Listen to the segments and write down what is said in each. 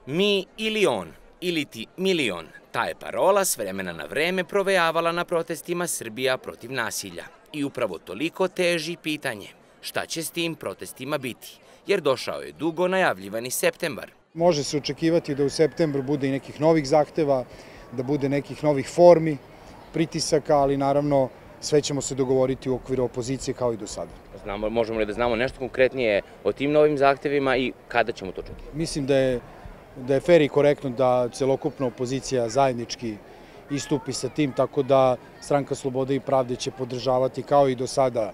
Mi ili on, ili ti milion. Ta je parola s vremena na vreme provejavala na protestima Srbija protiv nasilja. I upravo toliko teži pitanje šta će s tim protestima biti, jer došao je dugo najavljivani septembar. Može se očekivati da u septembru bude i nekih novih zahteva, da bude nekih novih formi, pritisaka, ali naravno sve ćemo se dogovoriti u okviru opozicije kao i do sada. Možemo li da znamo nešto konkretnije o tim novim zahtevima i kada ćemo to čuti? Mislim da je fer i korektno da celokupna opozicija zajednički istupi sa tim, tako da Stranka slobode i pravde će podržavati kao i do sada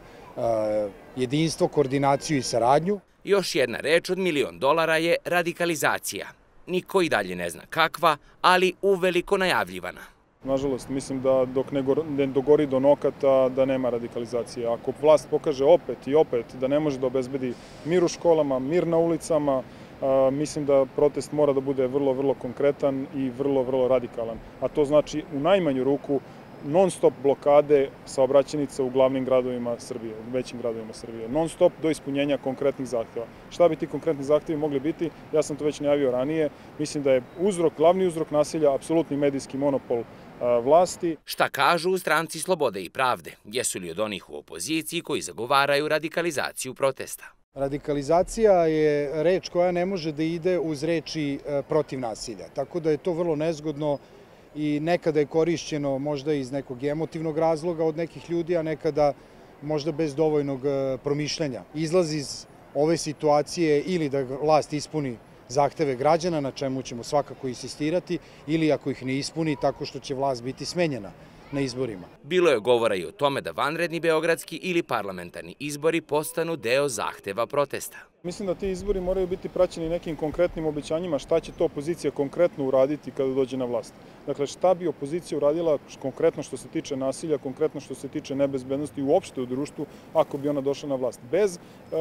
jedinstvo, koordinaciju i saradnju. Još jedna reč od $1 milion je radikalizacija. Niko i dalje ne zna kakva, ali uveliko najavljivana. Nažalost, mislim da dok ne dogori do nokata da nema radikalizacije. Ako vlast pokaže opet i opet da ne može da obezbedi mir u školama, mir na ulicama, mislim da protest mora da bude vrlo, vrlo konkretan i vrlo, vrlo radikalan. A to znači u najmanju ruku non-stop blokade saobraćajnica u glavnim gradovima Srbije, u većim gradovima Srbije. Non-stop do ispunjenja konkretnih zahteva. Šta bi ti konkretni zahtevi mogli biti? Ja sam to već najavio ranije. Mislim da je glavni uzrok nasilja apsolutni medijski monopol vlasti. Šta kažu u Stranci slobode i pravde? Jesu li od onih u opoziciji koji zagovaraju radikalizaciju protesta? Radikalizacija je reč koja ne može da ide uz reči protiv nasilja. Tako da je to vrlo nezgodno i nekada je korišćeno možda iz nekog emotivnog razloga od nekih ljudi, a nekada možda bez dovoljnog promišljanja. Izlaz iz ove situacije ili da vlast ispuni zahteve građana, na čemu ćemo svakako insistirati, ili ako ih ne ispuni, tako što će vlast biti smenjena na izborima. Bilo je govora i o tome da vanredni beogradski ili parlamentarni izbori postanu deo zahteva protesta. Mislim da ti izbori moraju biti praćeni nekim konkretnim obećanjima šta će to opozicija konkretno uraditi kada dođe na vlast. Dakle, šta bi opozicija uradila konkretno što se tiče nasilja, konkretno što se tiče nebezbednosti uopšte u društvu ako bi ona došla na vlast. Bez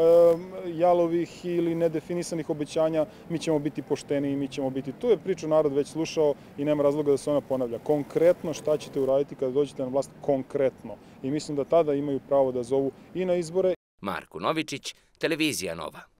jalovih ili nedefinisanih obećanja mi ćemo biti pošteni i mi ćemo biti... Tu je priču narod već slušao i nema razloga da se ona ponavlja. Konkretno šta ćete uraditi kada dođete na vlast? Konkretno. I mislim da tada imaju pravo da zovu i na izbore. Marko Novičić, Televizija Nova.